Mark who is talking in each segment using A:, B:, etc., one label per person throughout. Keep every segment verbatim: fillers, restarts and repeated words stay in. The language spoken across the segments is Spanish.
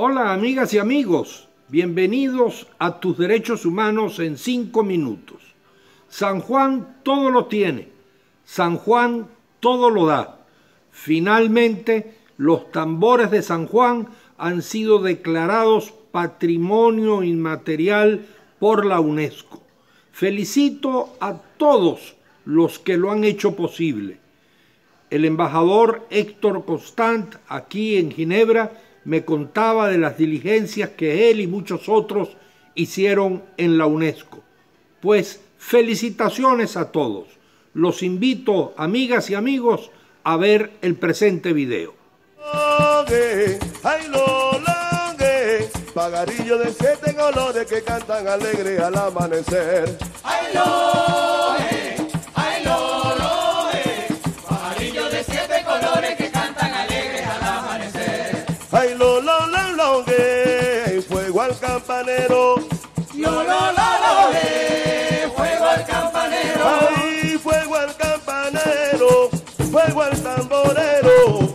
A: Hola amigas y amigos, bienvenidos a Tus Derechos Humanos en cinco minutos. San Juan todo lo tiene, San Juan todo lo da. Finalmente, los tambores de San Juan han sido declarados Patrimonio Inmaterial por la UNESCO. Felicito a todos los que lo han hecho posible. El embajador Héctor Constant, aquí en Ginebra, me contaba de las diligencias que él y muchos otros hicieron en la UNESCO. Pues felicitaciones a todos. Los invito, amigas y amigos, a ver el presente video.
B: Pagarillo de siete colores que cantan alegre al amanecer. ¡Ay, loe! ¡Ay, lo, loe! Pagarillo de siete colores que cantan alegre al amanecer. ¡Ay, lo, lo, lo, lo, que! Fuego al campanero. ¡Lo, lo, lo, lo, que! Fuego al campanero. ¡Ay, fuego al campanero! ¡Fuego al tamborero!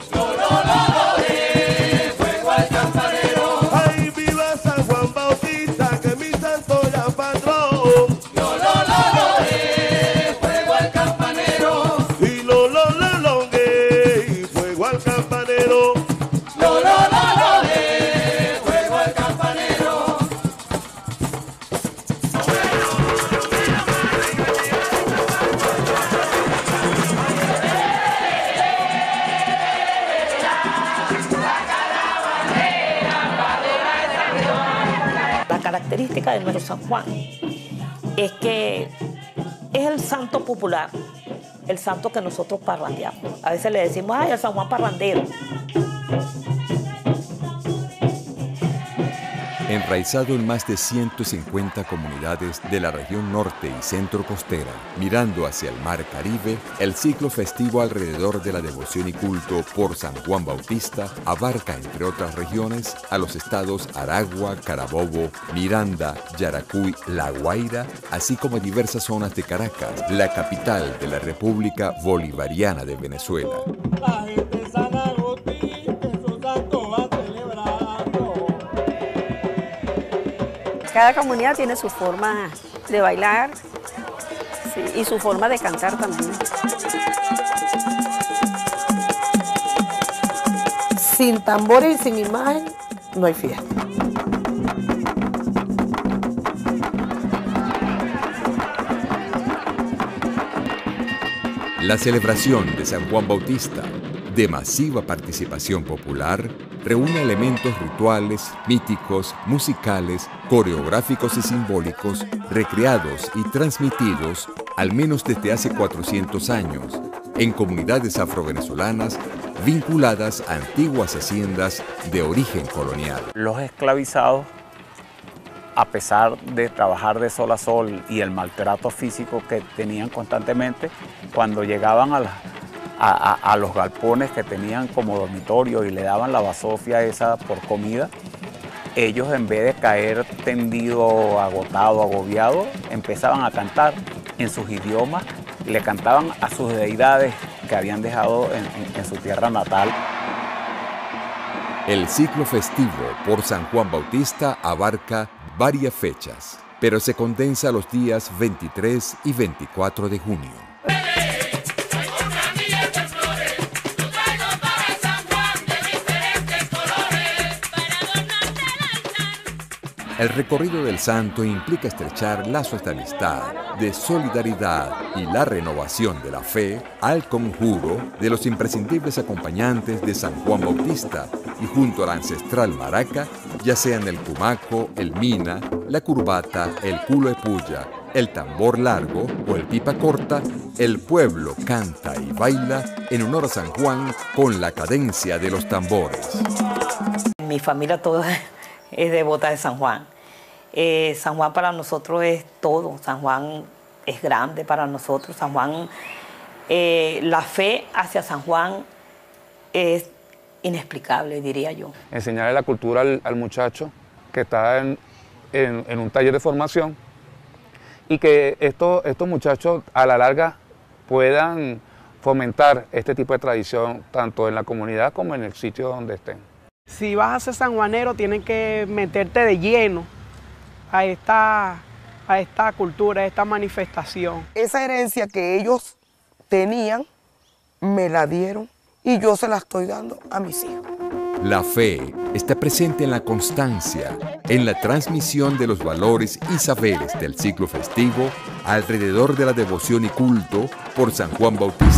C: La característica de nuestro San Juan es que es el santo popular, el santo que nosotros parrandeamos. A veces le decimos, ay, el San Juan parrandero.
D: Enraizado en más de ciento cincuenta comunidades de la región norte y centro costera, mirando hacia el mar Caribe, el ciclo festivo alrededor de la devoción y culto por San Juan Bautista abarca, entre otras regiones, a los estados Aragua, Carabobo, Miranda, Yaracuy, La Guaira, así como diversas zonas de Caracas, la capital de la República Bolivariana de Venezuela.
E: Cada comunidad tiene su forma de bailar, sí, y su forma de cantar también.
F: Sin tambores y sin imagen no hay fiesta.
D: La celebración de San Juan Bautista, de masiva participación popular, reúne elementos rituales, míticos, musicales, coreográficos y simbólicos, recreados y transmitidos, al menos desde hace cuatrocientos años, en comunidades afrovenezolanas vinculadas a antiguas haciendas de origen colonial.
G: Los esclavizados, a pesar de trabajar de sol a sol y el maltrato físico que tenían constantemente, cuando llegaban a la A, a, a los galpones que tenían como dormitorio y le daban la basofia esa por comida, ellos en vez de caer tendido, agotado, agobiado, empezaban a cantar en sus idiomas y le cantaban a sus deidades que habían dejado en, en, en su tierra natal.
D: El ciclo festivo por San Juan Bautista abarca varias fechas, pero se condensa los días veintitrés y veinticuatro de junio. El recorrido del santo implica estrechar lazos de amistad, de solidaridad y la renovación de la fe al conjuro de los imprescindibles acompañantes de San Juan Bautista y junto a la ancestral maraca, ya sean el cumaco, el mina, la curbata, el culo de puya, el tambor largo o el pipa corta, el pueblo canta y baila en honor a San Juan con la cadencia de los tambores.
C: Mi familia toda es devota de San Juan. Eh, San Juan para nosotros es todo. San Juan es grande para nosotros. San Juan, eh, la fe hacia San Juan es inexplicable, diría yo.
H: Enseñarle la cultura al, al muchacho que está en, en, en un taller de formación y que estos, estos muchachos a la larga puedan fomentar este tipo de tradición tanto en la comunidad como en el sitio donde estén.
I: Si vas a ser sanjuanero, tienes que meterte de lleno a esta, a esta cultura, a esta manifestación.
F: Esa herencia que ellos tenían, me la dieron y yo se la estoy dando a mis hijos.
D: La fe está presente en la constancia, en la transmisión de los valores y saberes del ciclo festivo alrededor de la devoción y culto por San Juan Bautista.